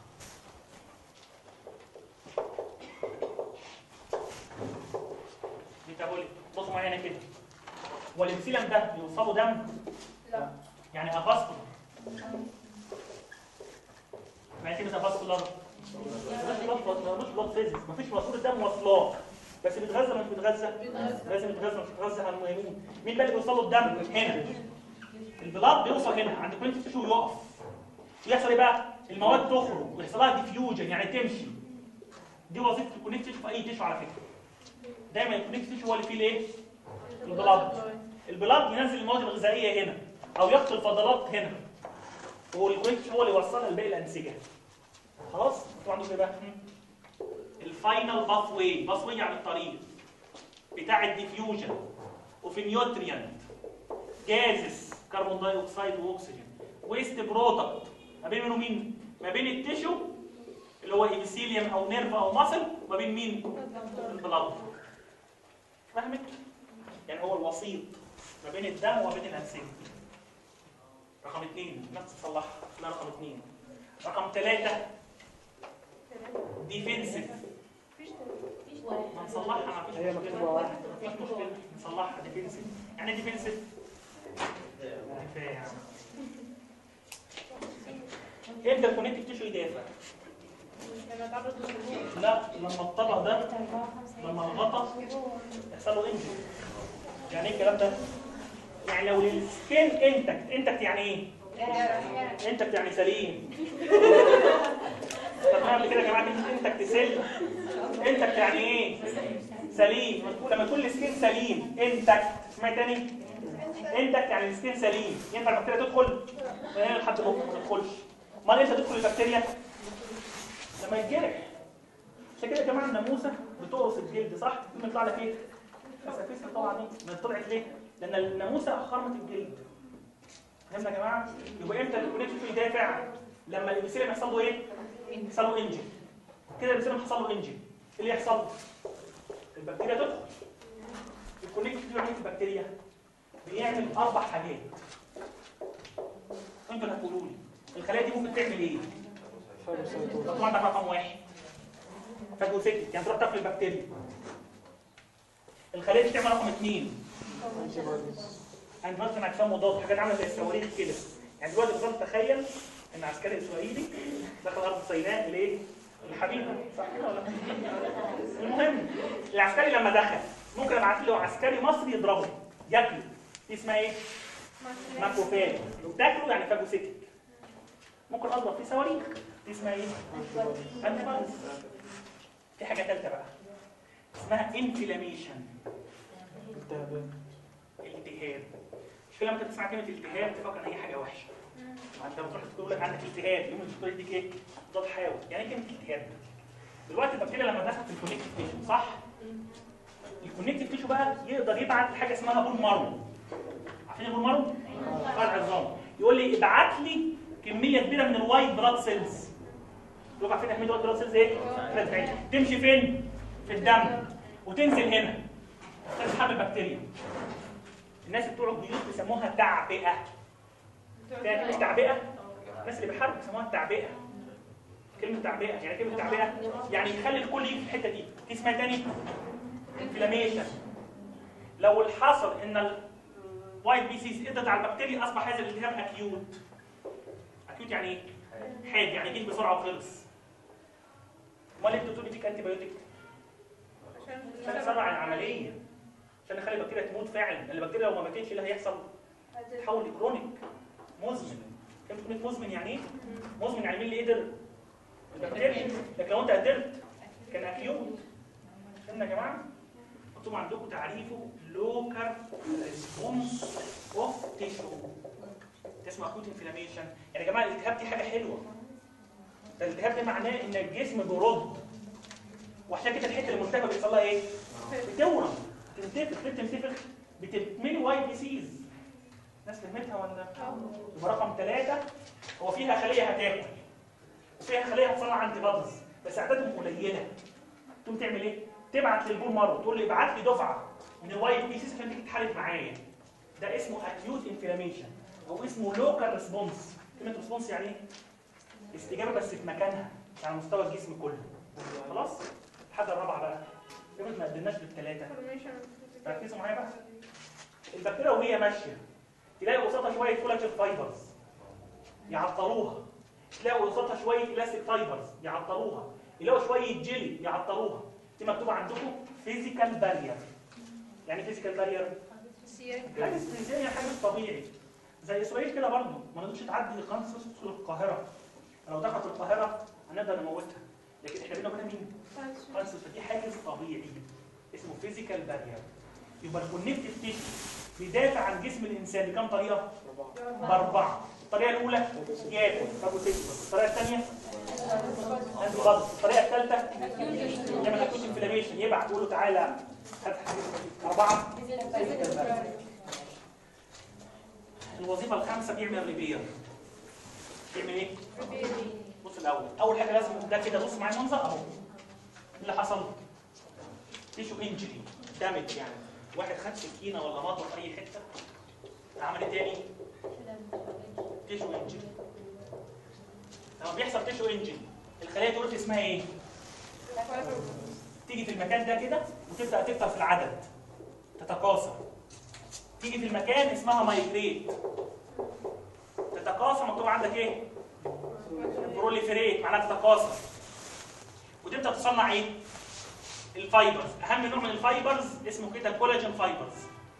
بصوا معايا هنا كده. هو الانسيلم ده بيوصله دم؟ لا. يعني افاسكولار. يعني كده افاسكولار مش بلاد فيزيكس، مفيش ماسوره دم واصلاه، بس بيتغذى ولا مش بيتغذى؟ لازم يتغذى ولا مش بيتغذى. هنمين مين بقى اللي بيوصل له الدم؟ هنا البلاد بيوصل هنا عند كونكتيف تيشو ويقف. ويحصل ايه بقى؟ المواد تخرج ويحصل لها ديفيوجن يعني تمشي. دي وظيفه الكونكتيف تيشو في اي تيشو على فكره. دايما الكونكتيف تيشو هو اللي فيه الايه؟ البلاد ينزل المواد الغذائيه هنا او يقتل الفضلات هنا. والكونكتيف هو اللي يوصلها لباقي الانسجه. خلاص؟ انتوا عندكم ايه بقى؟ الفاينل باث واي، باث واي يعني الطريق بتاع الديفيوجن وفي نيوتريانت جازس كربون داي اوكسيد واكسجين ويست برودكت ما بين مين؟ ما بين التيشو اللي هو ايبيثيليوم او نيرف او ماسل وما بين مين؟ البلاد. فهمت؟ يعني هو الوسيط ما بين الدم وما بين الانسجه. رقم 2 نفس تصلحها، لا رقم 2. رقم 3 ديفنسيف. ما نصلحها مفيش هي مشكله. مكتوبة واحد. مفيش مشكله نصلحها ديفنسيف. يعني ديفنسيف دفاع. امتى الكونكتيف تيشو يدافع؟ لما تعرض للهجوم. لا، لما الطبق ده لما الغطا يحصل له انجري. يعني ايه الكلام ده؟ يعني لو السكين انتكت يعني ايه؟ انتكت يعني سليم. طب قبل كده يا جماعه كلمه انتكت سيل. انتكت يعني ايه؟ سليم. لما يكون السكين سليم انتكت، اسمعي تاني؟ انتكت يعني السكين سليم. ينفع البكتيريا تدخل؟ من هنا لحد بكره ما تدخلش. امال امتى تدخل البكتيريا؟ لما يتجرح. عشان كده يا جماعه الناموسه بتقرص الجلد صح؟ يقوم يطلع لك ايه؟ فسافيس طبعا دي. ما طلعت ليه؟ لان الناموسه خرمت الجلد. فهمنا يا جماعه؟ يبقى امتى الكونكتيف يدافع؟ لما الابيثيليوم يحصل له ايه؟ يحصل له انجن. كده الابيثيليوم حصل له انجن. ايه اللي يحصل؟ البكتيريا تدخل. الكونكتيف بيعمل البكتيريا بيعمل 4 حاجات. انتوا اللي هتقولوا لي الخلايا دي ممكن تعمل ايه؟ طبعا ده رقم 1 فاجوسيتك يعني تروح تاكل البكتيريا. الخلايا دي تعمل رقم 2 انتي اجسام مضاد، حاجات عامله زي الصواريخ كده. يعني دلوقتي بالظبط تخيل ان عسكري اسرائيلي دخل ارض سيناء ليه؟ الحبيبه صح كده ولا؟ المهم العسكري لما دخل ممكن ابعت له عسكري مصري يضربه ياكله. دي اسمها ايه؟ ماكروفاج. تاكله يعني فاجوسيتك. ممكن اضرب فيه صواريخ. دي اسمها ايه؟ انفانس. في حاجه ثالثه بقى اسمها انفلاميشن. التهاب. مش لما انت تسمع كلمه التهاب تفكر اي حاجه وحشه. انت بتروح تقول لك عندك التهاب يوم الدكتور يديك ايه؟ مضاد حيوي. يعني ايه كلمه التهاب؟ دلوقتي البكتيريا لما دخلت في الكونكتيف تيشو صح؟ الكونكتيف تيشو بقى يقدر يبعت حاجه اسمها بون مارو. عارفين البون مارو؟ فرع العظام. يقول لي ابعت لي كميه كبيره من الوايت بلاد سيلز. تروح عارفين اهميه الوايت بلاد سيلز ايه؟ تمشي فين؟ في الدم وتنزل هنا تسحب البكتيريا. الناس بتوع البيوت بيسموها تعبئه. كلمه تعبئه الناس اللي بيحاربوا بيسموها التعبئه. كلمه تعبئه يعني كلمه تعبئه يعني يخلي الكل يجي في الحته دي. دي اسمها تاني انفلاميشن. لو حصل ان الوايت بي سيز قضت على البكتيريا اصبح هذا الالتهاب اكيوت. اكيوت يعني ايه؟ حاد يعني جه بسرعه وخلص. امال انت بتقول لي انتي بايوتيك؟ عشان اسرع العمليه. عشان نخلي البكتيريا تموت فعلا. لان البكتيريا لو ما ماتتش ايه اللي هيحصل؟ تتحول لكرونيك مزمن. كلمه كرونيك مزمن يعني ايه؟ مزمن يعني مين اللي قدر؟ البكتيريا. لكن لو انت قدرت كان اكيوت. فهمنا يا جماعه؟ انتم عندكم تعريفه لوكال ريسبونس اوف تيشو. اسمه اكوت انفلاميشن. يعني يا جماعه الالتهاب دي حاجه حلوه. ده الالتهاب ده معناه ان الجسم بيرد. وعشان كده الحته الملتهبه بيحصل لها ايه؟ بتورم، بتنتفخ، بتتملي وايت بي سيز. الناس فهمتها ولا؟ يبقى رقم 3 هو فيها خليه هتاكل وفيها خليه هتصنع انتي بادز بس اعدادهم قليله. تقوم تعمل ايه؟ تبعت للبون مارو تقول له ابعت لي دفعه من الوايت بي سيز عشان تيجي تحارب معايا. ده اسمه اكيوت انفلاميشن او اسمه لوكال ريسبونس. كلمه ريسبونس يعني ايه؟ استجابه بس في مكانها على مستوى الجسم كله. خلاص؟ الحاجه الرابعه بقى افرض ما قدرناش بالثلاثه. ركزوا معايا بقى. البكتيريا وهي ماشيه تلاقي قصادها شويه كولاجين فايبرز يعطلوها. تلاقي قصادها شويه الاستيك فايبرز يعطلوها. يلاقوا شويه جيلي يعطلوها. دي مكتوبه عندكم فيزيكال بارير. يعني فيزيكال بارير؟ حاجه استنساخيه، حاجه مش طبيعي. زي اسرائيل كده برضه ما نقدرش تعدي قناه سويس تدخل القاهره. لو دخلت القاهره هنقدر نموتها. لكن احنا بينا وبين مين؟ قناه سويس. فدي حاجز طبيعي اسمه فيزيكال بارير. يبقى الكونكتيف تيشو بيدافع عن جسم الانسان بكام طريقه؟ ب4. الطريقه الاولى ياكل فاجوسيتك. الطريقه الثانيه اتفضل. الطريقه الثالثه يعمل اكوت انفلاميشن، يبعت يقول له تعالى هات 4. الوظيفه الخامسه بيعمل ريبير. بيعمل ايه؟ بص الاول، اول حاجه لازم ده كده، بص معايا المنظر اهو. اللي حصل تيشو انجري دامج، يعني واحد خد سكينه ولا مطوه في اي حته عمل ايه تاني؟ تيشو انجري. لما بيحصل تيشو انجري الخلايا دول اسمها ايه؟ تيجي في المكان ده كده وتبدا تكتر في العدد، تتكاثر. تيجي في المكان اسمها مايجريت، تتكاثر. مكتوب عندك ايه؟ بروليفريت، معناها تتكاثر. وتبدا تصنع ايه؟ الفايبرز. اهم نوع من الفايبرز اسمه كده كولاجين فايبرز.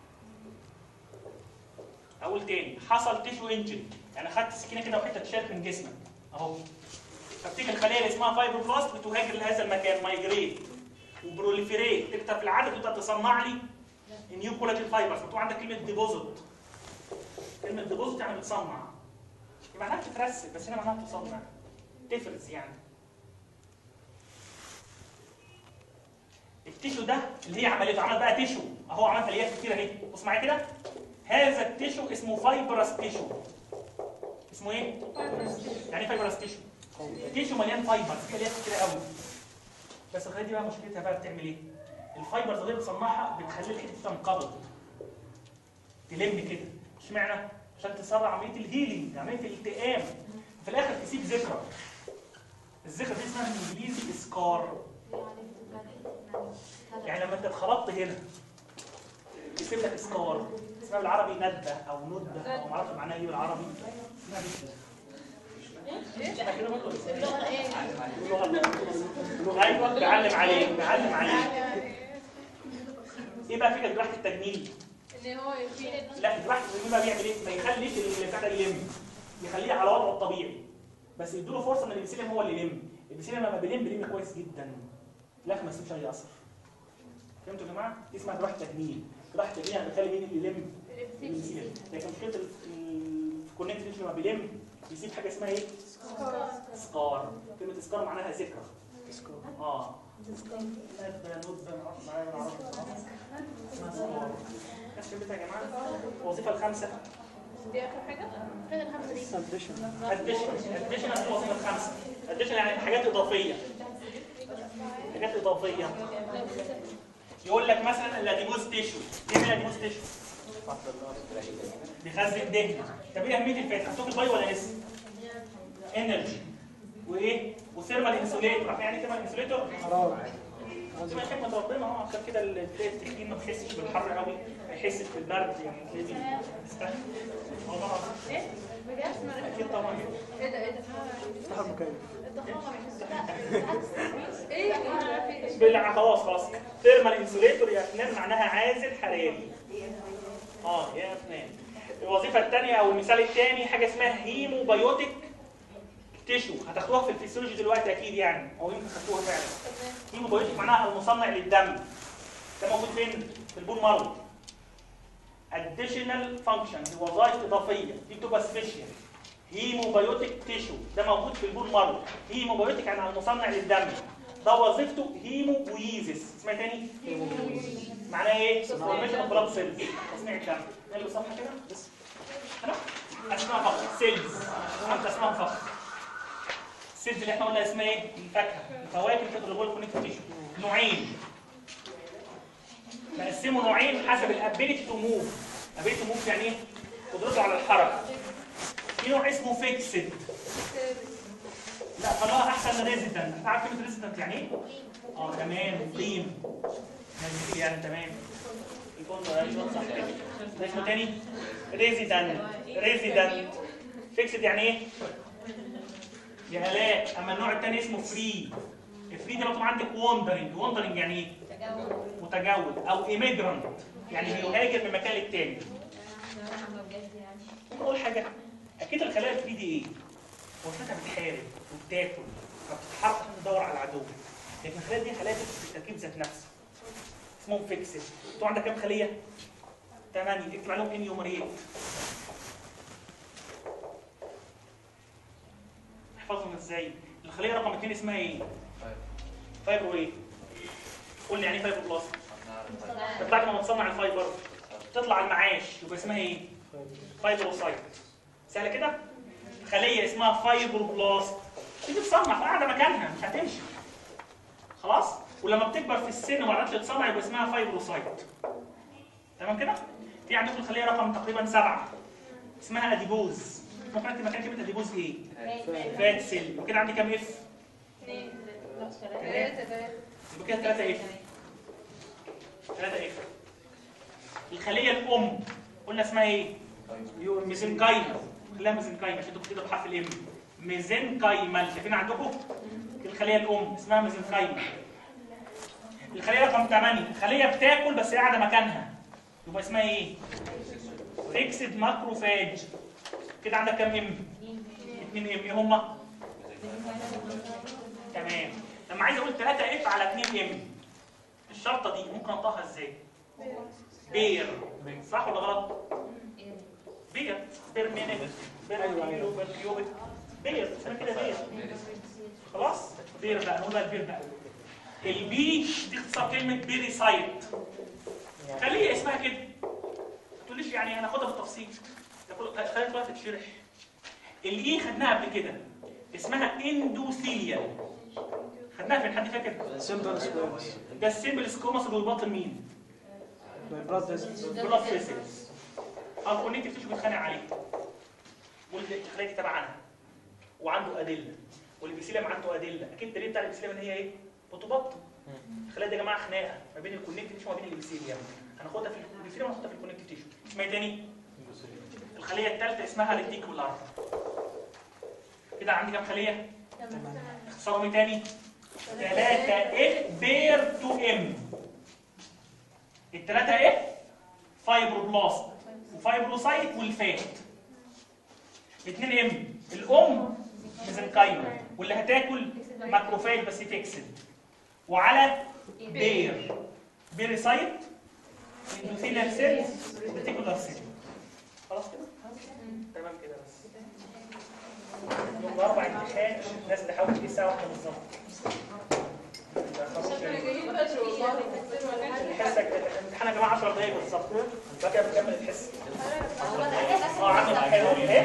اقول تاني، حصل تيشو انجري، يعني خدت سكينه كده وحته اتشالت من جسمك اهو، فبتيجي الخليه اللي اسمها فايبروبلاست بتهاجر لهذا المكان، مايجريت وبروليفريت، تكتر في العدد وتبدا تصنع لي نيو كولاجين فايبرز. مكتوب عندك كلمه ديبوزيت. كلمه ديبوزيت يعني بتصنع، معناها بتترسب، بس هنا معناها بتصنع، تفرز يعني. التيشو ده اللي هي عملته، عمل بقى تيشو اهو، عمل خليات كتير اهي. بص معايا كده، هذا التيشو اسمه فايبرس تيشو. اسمه ايه؟ يعني ايه فايبرس تيشو؟ التيشو مليان فايبرز، في خليات كتير قوي. بس الخليه دي بقى مشكلتها بقى بتعمل ايه؟ الفايبرز اللي بتصنعها بتخلي الحته تنقبض، تلم كده. اشمعنى؟ عشان تسرع عمليه الهيلينج، عمليه الالتئام، في الاخر تسيب ذكرى. الذكرى دي اسمها بالانجليزي اسكار. يعني لما انت اتخبطت هنا يسيب لك اسكار، اسمها بالعربي ندبه او ندبه، او ما اعرفش معناها ايه بالعربي. اسمها اللغه ايه؟ ايوه، بعلم عليك بعلم عليك. ايه بقى فكره جراحه التجميل؟ ان هو لا، جراحه التجميل بقى بيعمل ايه؟ ما يخليش اللي بتاع ده يلم، يخليه على وضعه الطبيعي، بس يديله فرصه ان الابيثيليوم هو اللي يلم. الابيثيليوم لما بيلم كويس جدا، لا ما يسيبش اي اثر. فهمتوا يا جماعه؟ دي اسمها جراحه تجميل. جراحه التجميل يعني بتخلي مين اللي يلم؟ الابيثيليوم. لكن مشكله الكونكت تيشو لما بيلم بيسيب حاجه اسمها ايه؟ سكار. كلمه سكار معناها ذكرى. اسمها يا جماعه. الوظيفه الخامسه دي اخر حاجه؟ فين الخمسه دي؟ اديشن الوظيفه الخامسه. اديشن يعني حاجات اضافيه. حاجات اضافيه. يقول لك مثلا الاديبوز تيشو. ايه الاديبوز تيشو؟ بيخزن دهن. طب ايه اهميه الفاتح؟ هتاخد باي ولا لسه؟ انرجي وايه؟ وثيرمال انسوليتور. عارفين يعني ايه ثيرمال انسوليتور؟ زي حكمه ربنا اهو، عشان كده تلاقي التخين ما بيحسش بالحر قوي، ما يحسش بالبرد، يعني تلاقيه يستحمل. ايه؟ بجد؟ اكيد طبعا. ايه ده؟ افتح المكيف. ايه؟ بالله، خلاص. ثيرمال انسوليتور يا فنان معناها عازل حراري. يا فنان. الوظيفه الثانيه او المثال الثاني حاجه اسمها هيموبايوتيك تيشو. هتاخدوها في الفسيولوجي دلوقتي اكيد يعني، او يمكن خدتوها فعلا. هيموبايوتيك معناها المصنع للدم. ده موجود فين؟ في البون مارو. اديشنال فانكشن، دي وظائف اضافيه، دي بتبقى سبيشال. هيموبايوتيك تيشو ده موجود في البون مارو. هيموبايوتيك يعني المصنع للدم. ده وظيفته هيموبويزيس. اسمها تاني؟ معناها ايه؟ فورميشن اوف بلاد سيلز، تصنيع الدم. نقلب صفحه كده بس. اسمها فقط سيلز. انت اسمها فقط السيلز اللي احنا قلنا اسمها ايه؟ الفاكهه، الفواكه اللي بتدخل جوه الكونكتيف تيشو. نوعين. بقسمه نوعين حسب الابيليتي تو موف. ابيليتي تو موف يعني ايه؟ قدرته على الحركه. في نوع اسمه فيكسد. لا خلاها احسن ريزيدنت. عارف كلمه ريزيدنت يعني ايه؟ تمام، مقيم. يعني تمام. يكون ايوه صح كده. ده اسمه تاني ريزيدنت. فيكسد يعني ايه؟ يا هلاء. اما النوع الثاني اسمه فري. الفري ده مكتوب عندك وندرنج يعني ايه؟ متجول او ايميجرانت، يعني بيهاجر من مكان للتاني. اول حاجه اكيد الخلايا الفري دي ايه؟ وظيفتها بتحارب وبتاكل فبتتحرك عشان تدور على العدو. لكن الخلايا دي خلايا في التركيب ذات نفسه اسمهم فيكسد. انتوا عندك كام خليه؟ 8. اكتب عليهم انيومريت. احفظهم ازاي؟ ازاي؟ الخليه رقم 2 اسمها ايه؟ فايبرو ايه؟ قول لي يعني ايه فايبروبلاست؟ بعد ما بتصنع الفايبر تطلع المعاش يبقى اسمها ايه؟ فايبروسايت. سهله كده؟ خليه اسمها فايبروبلاست تيجي تصنع قاعده مكانها مش هتمشي. خلاص؟ ولما بتكبر في السن وبعدين تتصنع يبقى اسمها فايبروسايت. تمام كده؟ في عندكم الخليه رقم تقريبا 7 اسمها اديبوز. ممكن اكتب مكان كلمه اديبوز ايه؟ فات سيل. وكده عندي كام اف؟ 2 3 يبقى كده 3 اف. 3 اف. الخليه الام قلنا اسمها ايه؟ ميزنكايما. خليها ميزنكايما عشان انتوا بتكتبوا بحرف الام. ميزنكايما شايفين عندكم؟ الخليه الام اسمها ميزنكايما. الخليه رقم 8 خليه بتاكل بس هي قاعده مكانها يبقى اسمها ايه؟ فيكسد ماكروفاج. كده عندك كام ام؟ 2 ام. ايه هما؟ تمام. لما عايز اقول 3 اف على 2 ام الشرطه دي ممكن انطقها ازاي؟ بير. صح ولا غلط؟ بير. بير مينيت. بير كيلو. بير كيوبيك. بير. اسمها كده بير. خلاص؟ بير بقى. نقول بقى البير بقى. البي دي اختصار كلمه بيريسايت. خليه اسمها كده. ما تقوليش يعني هناخدها بالتفصيل. خلينا دلوقتي تتشرح. الاي خدناها قبل كده اسمها اندوثيليال. خدناها فين؟ حد فاكر؟ سيمبل سكويرز. ده السيمبل سكوماس اللي بيبطل مين؟ بلاد فيزلز. بلاد فيزلز. او كونكتيف تيشو بيتخانق عليه. والخليه دي تبعنا وعنده ادله والبيسيليم عنده ادله. اكيد الدليل بتاع البيسيليم ان هي ايه؟ بتبطل. الخلايا دي يا جماعه خناقه ما بين الكونكتيف تيشو وما بين البيسيليم. هناخدها في البيسيليم وهناخدها في الكونكتيف تيشو. اسمها ايه تاني؟ الخليه الثالثه اسمها ريتيكولار. كده عندي كام خليه؟ اختصارهم ايه تاني؟ 3 اف بير 2 ام. ال3 اف فايبروبلاست وفايبروسايت والفات. 2 ام الام ميزنكايما واللي هتاكل ماكروفاج بس فيكسد. وعلى بير بيريسايت اندوثيليال سيلز ريتيكولار سيل. خلاص كده؟ تمام كده بس. يوم الاربع امتحان الناس تحاول تيجي الساعه 1 بالظبط. الحصه الامتحان يا جماعه 10 دقايق بالظبط. بقى كده بنكمل الحصه. عندي امتحان ايه؟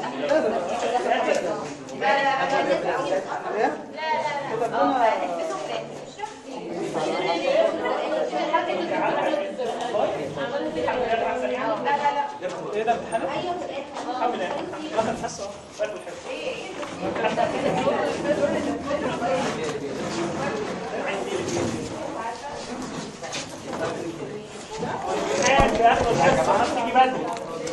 ايه ده امتحان؟ الحمد لله. واخد الحصه. واخد الحصه. اخر الحصه هتيجي بدري.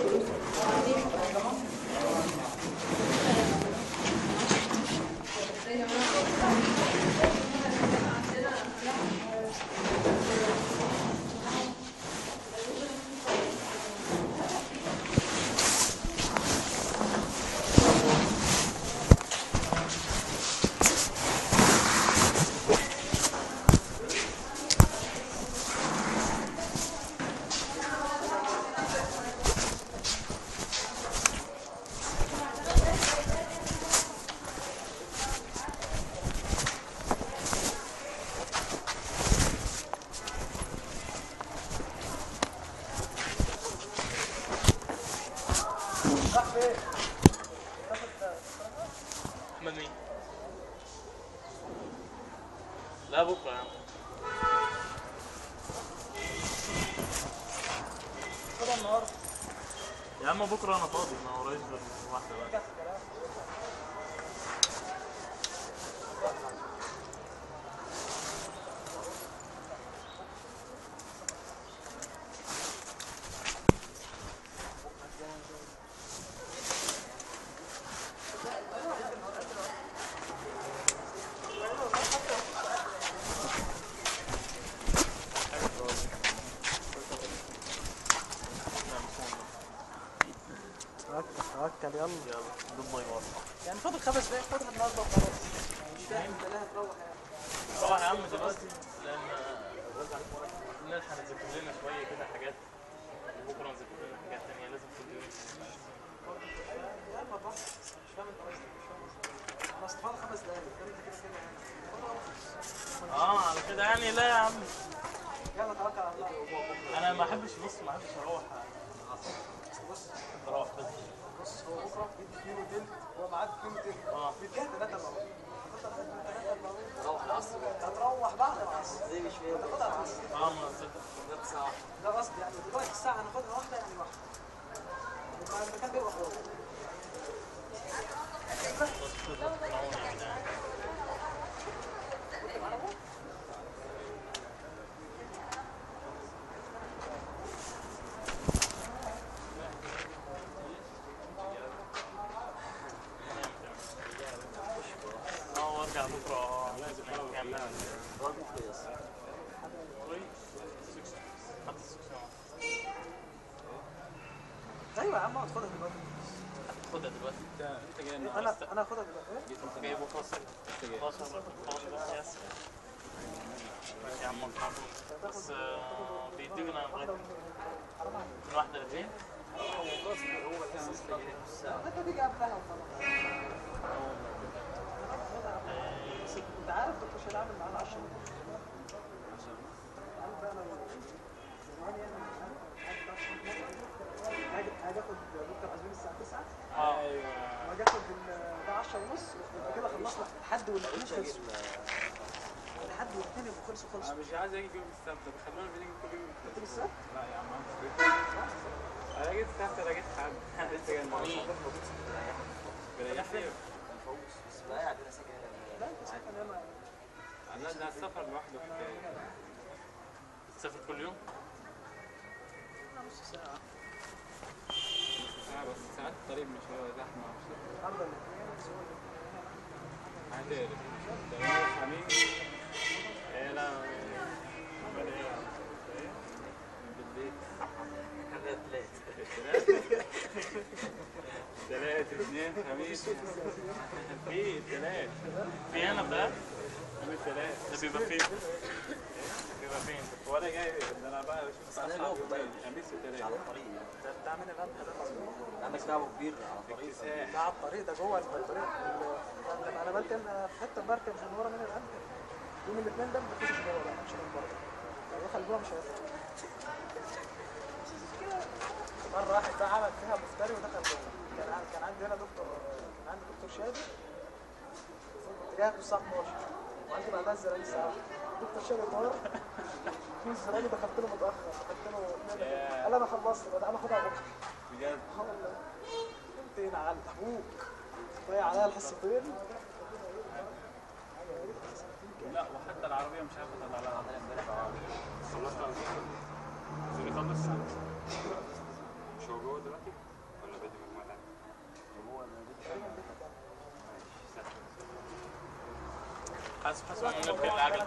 احمد مين؟ لا بكره يا عم. خدها النهارده. يا عم بكره انا فاضي ما ورايش غير واحده بقى. توكل يلا. يلا ضد باي باي. يعني فاضل 5 دقايق خدها النهارده وخلاص. مش فاهم انت ليه هتروح يعني. روح يا عم دلوقتي لان نلحق نذاكر لنا شويه كده حاجات وبكره نذاكر لنا حاجات ثانيه لازم كل يوم. يلا براحتك. مش فاهم انت قصدك. انا استفاد 5 دقايق انت كده على كده يعني. لا يا عم يلا توكل على الله. انا ما احبش اروح اروح بس. بص هو بكره بيدي 2 وتلت، هو ميعاد 2 وتلت بيديها 3 الا ربع. تروح العصر هتروح بعد العصر زي مش فاهم هتاخدها العصر. ما ده ساعه ده قصدي يعني دلوقتي الساعه هناخدها واحده يعني واحده يبقى المكان بيبقى فاضي. وارجع بكره لازم اكمل ايوه يا عم اقعد خدها دلوقتي. خدها دلوقتي. انت جاي انا هاخدها دلوقتي. انت جاي بكره 12 ماشي يا عم بس بيدينا لغايه من 1 ل 2. انت تيجي قبلها وخلاص. انت عارف دكتور شيل عامل معانا 10 عارف بقى انا زمان يعني هاجي اخد دكتور عزمين الساعه 9. ايوه واجي اخد ده 10 ونص يبقى كده خلصنا الحد والاثنين خلصوا. الحد والاثنين يبقوا خلصوا. انا مش عايز اجي يوم السبت، بيخلونا بنيجي كل يوم. تيجي السبت؟ لا يا عم انا جيت السبت، انا جيت حد لسه جاي بريحني. لا انت ساكن هنا. انا ده السفر لوحده حكايه. تسافر كل يوم؟ نص ساعه. بس ساعات الطريق مش هو زحمه مش النهارده الاثنين عادي. ده خميس لا بالبيت ثلاث اثنين خميس في ثلاث في هنا بقى خميس ثلاث ده بيبقى فين؟ وانا جاي ده انا بقى بشوف خميس وثلاث على الطريق. ده بتاع من القمح ده مظبوط. عندك دعوه كبير على الطريق. ده على الطريق ده جوه الطريق. لما انا بركن في حته بركن من ورا من القمح يوم الاثنين ده ما بخشش جوه بقى مش من بره. لو دخل جوه مش هيطلع. مره واحد بقى عمل فيها مفتري ودخل جوه. كان عندي هنا دكتور، كان عندي دكتور شادي كنت جاي الساعه 12 وعندي بعدها الزراني الساعه 1. دكتور شادي طار في الزراني دخلت له متاخر دخلت له قال انا خلصت بقى تعالى خدها بكره. بجد؟ اه والله. فين على ابوك ضيع عليا الحصتين. لا وحتى العربيه مش عارف اطلع لها امبارح. خلصت عايزين نخلص. مش هو جوه دلوقتي ولا بادئ مجموعه ثانيه؟ هو حاسس ان نركب العجل.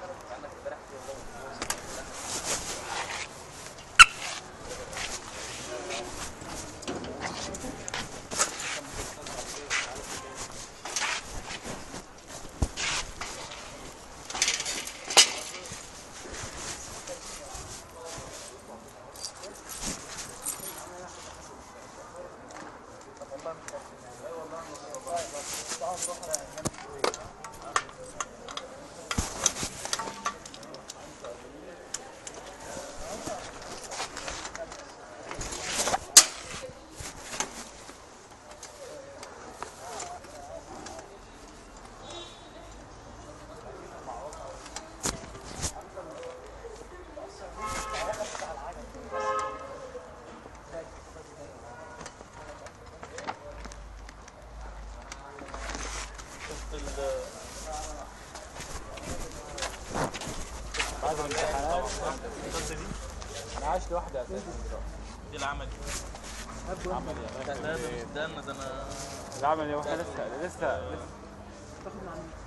انا عايش لوحدي اساسا دي العملي. عملي ده استنى ده انا العملي واحد لسه تاخد مع مين؟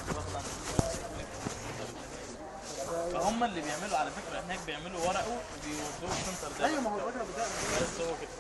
فهم اللي بيعملوا على فكره هناك بيعملوا ورقه وبيودوه السنتر ده. ايوه ما هو الراجل ابو دقن بس هو كده.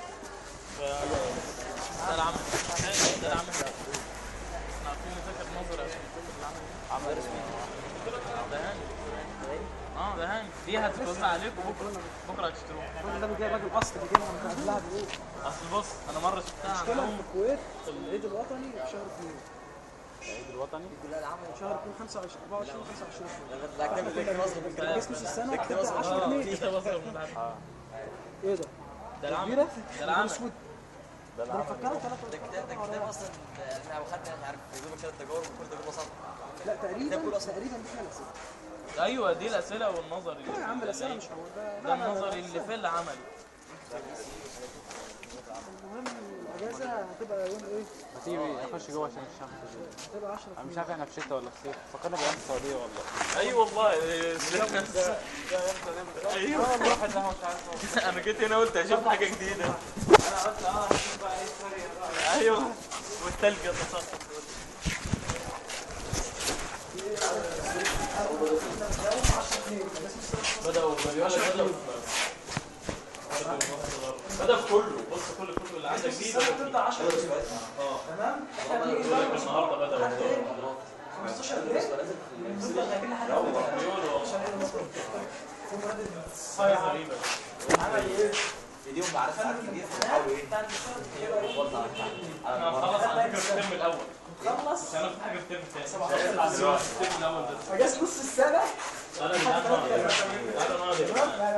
ده العمل ده العمل احنا عارفين نذاكر نظري عشان نشوف العمل. عمل رسمي. ده هاني. ده هاني دي هتتوزع عليكم بكره هتشتروها. الراجل ده بيجي راجل اصل بيجيبها من قبلها بيقول اصل بص انا مره شفتها مشكلة في الكويت العيد الوطني في شهر 2 العيد الوطني. شهر 2 25 24 25 لا كده مصر كان نص السنه بتبدا 10 جنيه. ايه ده؟ ده العمل كبيره؟ ده العمل اسود. ده ده انا العمل. فكرت ده كتاب اصلا احنا خدنا مش عارف يجيبوا كده تجارب وكل تجربه صعبه. لا تقريبا دي فيها الاسئله. ايوه دي الاسئله والنظري. لا يا عم الاسئله مش هو ده. ده النظري اللي في العمل. المهم الاجازه هتبقى يوم ايه؟ ما تيجي نخش جوه عشان الشمس. هتبقى 10 انا مش عارف احنا في شتاء ولا في صيف، فكرنا بايام السعوديه والله. اي والله ايوه الواحد ده مش عارف. انا جيت هنا قلت اشوف حاجه جديده. انا قلت هشوف بقى ايه الفرق. ايوه والثلج يتساقط. بدأوا كله. بص كل الكتب اللي عندك دي تبدا 10 تمام؟ احنا بنيجي النهارده بدأوا 15 جنيه نفضل جايبين لحد حاجه غريبه. ايديهم بعرف ساعات كتير بيحاولوا ايه انا خلص على فكره الترم الاول. خلص مش هناخد حاجه في الترم الثاني. الترم الاول ده اجازه نص السنه. انا ناضي.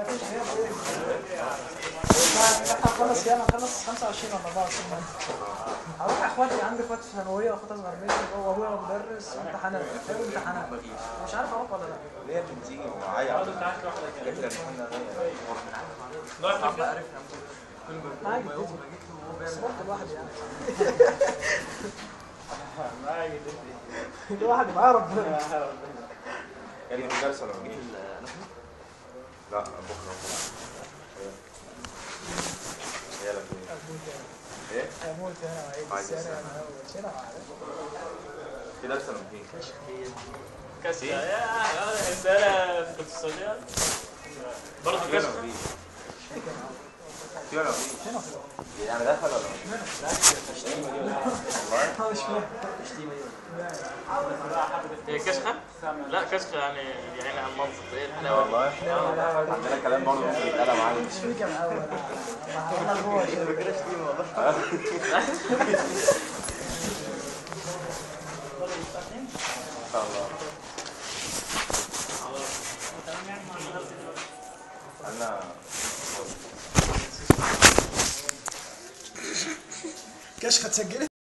احنا هنخلص كام؟ هنخلص 25 ولا 24. هروح اخواتي، عندي اخواتي في ثانويه واخواتي اصغر مني وابويا مدرس وامتحانات. ايوه امتحانات. مش عارف اروح ولا لا. ليه بتيجي ومعايا انت عارف لوحدك يعني. معايا جدتي بس برضه لوحدي يعني. معايا جدتي. لوحدي معايا ربنا. يعني في درس ولا مين؟ لا بكره هي لك ايه؟ اموت هنا وعيد السنه هنا في درس ولا مين؟ كشف يا رساله في السعوديه برضه كشف. في ولا مين؟ يعني دخل ولا مين؟ والله مش فاهم. هي كشخه؟ لا كشخه يعني عن منصب ايه الحلاوه. والله عندنا كلام برضه مش بيتقال يا معلم. مش فيك من الاول. انا جوه كده شتيمه والله. ان شاء الله. انا كشخه تسجلت.